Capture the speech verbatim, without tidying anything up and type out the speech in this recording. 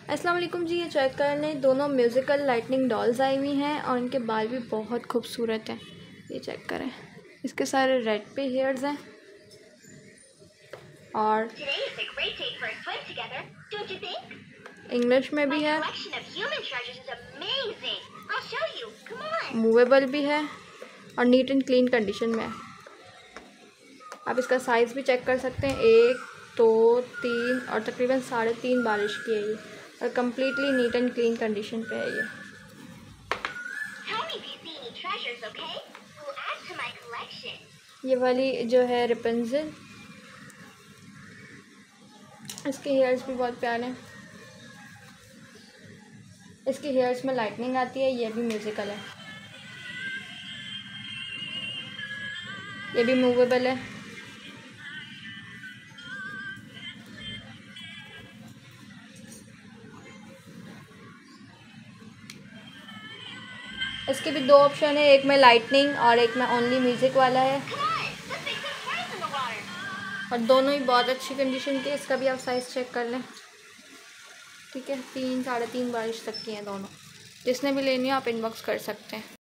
अस्सलाम वालेकुम जी। ये चेक कर लें, दोनों म्यूज़िकल लाइटनिंग डॉल्स आई हुई हैं और इनके बाल भी बहुत खूबसूरत हैं। ये चेक करें, इसके सारे रेड पे हेयर्स हैं और इंग्लिश में भी है, मूवेबल भी है और नीट एंड क्लीन कंडीशन में है। आप इसका साइज़ भी चेक कर सकते हैं, एक दो तीन और तकरीबन साढ़े तीन बारिश की है ये और completely neat and clean condition पे है ये। ये वाली जो है रेपेंसिल, इसके हेयर्स भी बहुत प्यारे हैं। इसके हेयर्स में लाइटनिंग आती है। ये भी म्यूज़िकल है, ये भी मूवेबल है। इसके भी दो ऑप्शन है, एक में लाइटनिंग और एक में ओनली म्यूज़िक वाला है और दोनों ही बहुत अच्छी कंडीशन के। इसका भी आप साइज़ चेक कर लें, ठीक है। तीन साढ़े तीन बारिश तक की हैं दोनों। जिसने भी लेनी हो आप इनबॉक्स कर सकते हैं।